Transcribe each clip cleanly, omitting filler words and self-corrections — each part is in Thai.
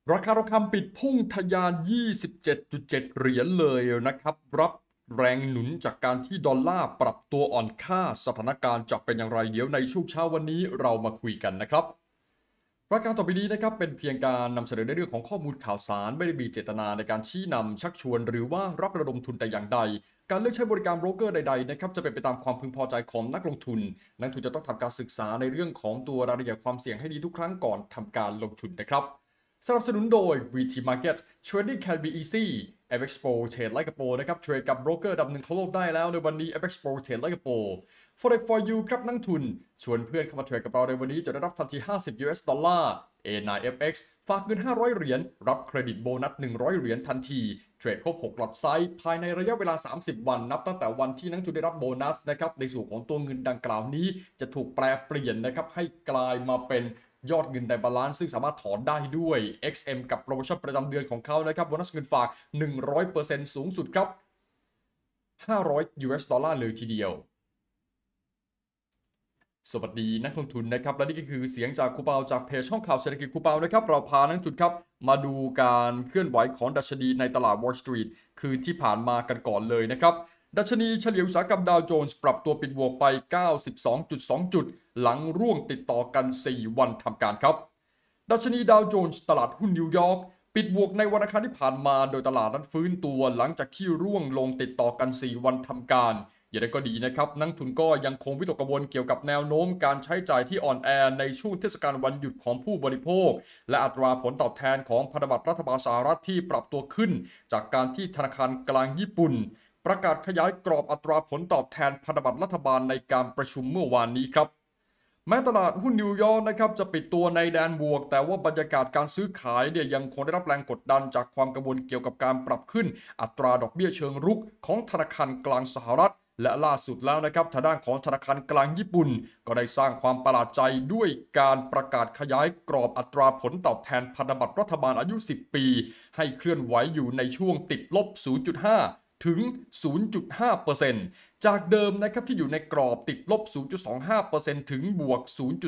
ราคาทองคำปิดพุ่งทะยาน 27.7 เหรียญเลยนะครับรับแรงหนุนจากการที่ดอลลาร์ปรับตัวอ่อนค่าสถานการณ์จะเป็นอย่างไรเดี๋ยวในช่วงเช้าวันนี้เรามาคุยกันนะครับรายการต่อไปนี้นะครับเป็นเพียงการนำเสนอในเรื่องของข้อมูลข่าวสารไม่ได้มีเจตนาในการชี้นำชักชวนหรือว่ารับระดมทุนแต่อย่างใดการเลือกใช้บริการโบรกเกอร์ใดๆนะครับจะเป็นไปตามความพึงพอใจของนักลงทุนนักลงทุนจะต้องทำการศึกษาในเรื่องของตัวรายละเอียดความเสี่ยงให้ดีทุกครั้งก่อนทำการลงทุนนะครับสนับสนุนโดย VT Market Trading can be easy FX Pro เทรดไลก์กับโปรนะครับเทรดกับโบรกเกอร์ดับหนึ่งของโลกได้แล้วในวันนี้ FX Pro เทรดไลก์กับโปร Forex for you ครับนักทุนชวนเพื่อนเข้ามาเทรดกับเราในวันนี้จะได้รับทันที50 US ดอลลาร์ A9FX ฝากเงิน500เหรียญรับเครดิตโบนัส100เหรียญทันทีเทรดครบ6ล็อตไซส์ภายในระยะเวลา30วันนับตั้งแต่วันที่นักทุนได้รับโบนัสนะครับในส่วนของตัวเงินดังกล่าวนี้จะถูกแปลเปลี่ยนนะครับให้กลายมาเป็นยอดเงินในบาลานซ์ซึ่งสามารถถอนได้ด้วย XM กับโปรโมชั่นประจำเดือนของเขานะครับโบนัสเงินฝาก 100% สูงสุดครับ500 US ดอลลาร์เลยทีเดียวสวัสดีนักลงทุนนะครับและนี่ก็คือเสียงจากครูเปาจากเพจช่องข่าวเศรษฐกิจครูเปานะครับเราพานักลงทุนครับมาดูการเคลื่อนไหวของดัชนีในตลาด Wall Street คืนที่ผ่านมากันก่อนเลยนะครับดัชนีเฉลี่ยอุตสาหกรรมดาวโจนส์ปรับตัวปิดบวกไป 92.2 จุดหลังร่วงติดต่อกัน 4 วันทำการครับดัชนีดาวโจนส์ตลาดหุ้นนิวยอร์กปิดบวกในวันอังคารที่ผ่านมาโดยตลาดนั้นฟื้นตัวหลังจากที่ร่วงลงติดต่อกัน 4 วันทำการอย่างไรก็ดีนะครับนักทุนก็ยังคงวิตกกังวลเกี่ยวกับแนวโน้มการใช้จ่ายที่อ่อนแอในช่วงเทศกาลวันหยุดของผู้บริโภคและอัตราผลตอบแทนของพันธบัตรรัฐบาลสหรัฐที่ปรับตัวขึ้นจากการที่ธนาคารกลางญี่ปุ่นประกาศขยายกรอบอัตราผลตอบแทนพันธบัตรรัฐบาลในการประชุมเมื่อวานนี้ครับแม้ตลาดหุ้นนิวยอร์กนะครับจะปิดตัวในแดนบวกแต่ว่าบรรยากาศการซื้อขายเนี่ยยังคงได้รับแรงกดดันจากความกังวลเกี่ยวกับการปรับขึ้นอัตราดอกเบี้ยเชิงรุกของธนาคารกลางสหรัฐและล่าสุดแล้วนะครับทางด้านของธนาคารกลางญี่ปุ่นก็ได้สร้างความประหลาดใจด้วยการประกาศขยายกรอบอัตราผลตอบแทนพันธบัตรรัฐบาลอายุ 10 ปีให้เคลื่อนไหวอยู่ในช่วงติดลบ 0.5 ถึง 0.5%จากเดิมนะครับที่อยู่ในกรอบติดลบ 0.25% ถึงบวก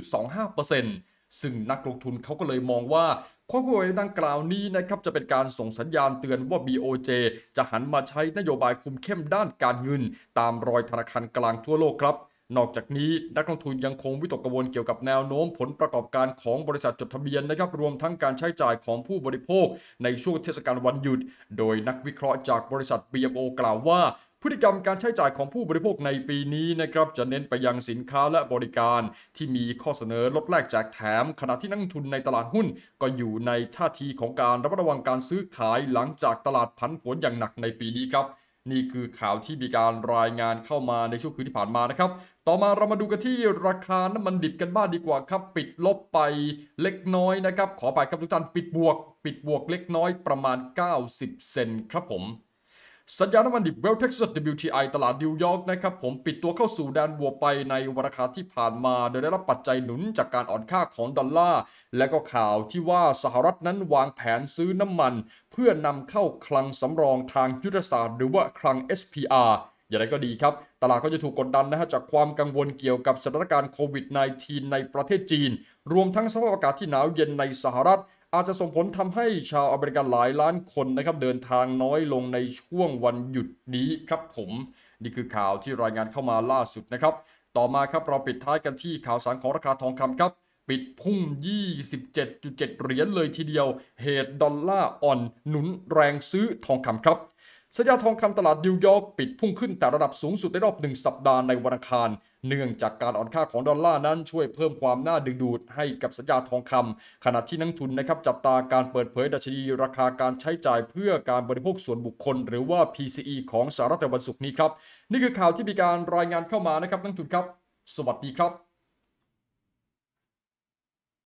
0.25%ซึ่งนักลงทุนเขาก็เลยมองว่าข้อควรดังกล่าวนี้นะครับจะเป็นการส่งสัญญาณเตือนว่า BOJ จะหันมาใช้นโยบายคุมเข้มด้านการเงินตามรอยธนาคารกลางทั่วโลกครับนอกจากนี้นักลงทุนยังคงวิตกกังวลเกี่ยวกับแนวโน้มผลประกอบการของบริษัทจดทะเบียนนะครับรวมทั้งการใช้จ่ายของผู้บริโภคในช่วงเทศกาลวันหยุดโดยนักวิเคราะห์จากบริษัท BMO กล่าวว่าพฤติกรรมการใช้จ่ายของผู้บริโภคในปีนี้นะครับจะเน้นไปยังสินค้าและบริการที่มีข้อเสนอลดแลกแจกแถมขณะที่นักลงทุนในตลาดหุ้นก็อยู่ในท่าทีของการระมัดระวังการซื้อขายหลังจากตลาดผันผวนอย่างหนักในปีนี้ครับนี่คือข่าวที่มีการรายงานเข้ามาในช่วงคืนที่ผ่านมานะครับต่อมาเรามาดูกันที่ราคาน้ำมันดิบกันบ้างดีกว่าครับปิดลบไปเล็กน้อยนะครับขอไปครับทุกท่านปิดบวกเล็กน้อยประมาณ90เซนต์ครับผมสัญญาณน้ำมันดิบเวลเท็กซัส WTI ตลาดนิวยอร์กนะครับผมปิดตัวเข้าสู่แดนบวกไปในวันอังคารที่ผ่านมาโดยได้รับปัจจัยหนุนจากการอ่อนค่าของดอลลาร์และก็ข่าวที่ว่าสหรัฐนั้นวางแผนซื้อน้ำมันเพื่อนำเข้าคลังสำรองทางยุทธศาสตร์หรือว่าคลัง SPR อย่างไรก็ดีครับตลาดก็จะถูกกดดันนะฮะจากความกังวลเกี่ยวกับสถานการณ์โควิด -19 ในประเทศจีนรวมทั้งสภาพอากาศที่หนาวเย็นในสหรัฐอาจจะส่งผลทำให้ชาวอเมริกันหลายล้านคนนะครับเดินทางน้อยลงในช่วงวันหยุดนี้ครับผมนี่คือข่าวที่รายงานเข้ามาล่าสุดนะครับต่อมาครับเราปิดท้ายกันที่ข่าวสารของราคาทองคำครับปิดพุ่ง 27.7 เหรียญเลยทีเดียวเหตุดอลลาร์อ่อนหนุนแรงซื้อทองคำครับสัญญาทองคำตลาดนิวยอร์กปิดพุ่งขึ้นแต่ระดับสูงสุดในรอบ1 สัปดาห์ในวันอังคารเนื่องจากการอ่อนค่าของดอลลาร์นั้นช่วยเพิ่มความน่าดึงดูดให้กับสัญญาทองคำขณะที่นักทุนนะครับจับตาการเปิดเผยดัชนีราคาการใช้จ่ายเพื่อการบริโภคส่วนบุคคลหรือว่า PCE ของสหรัฐในวันศุกร์นี้ครับนี่คือข่าวที่มีการรายงานเข้ามานะครับนักทุนครับสวัสดีครับ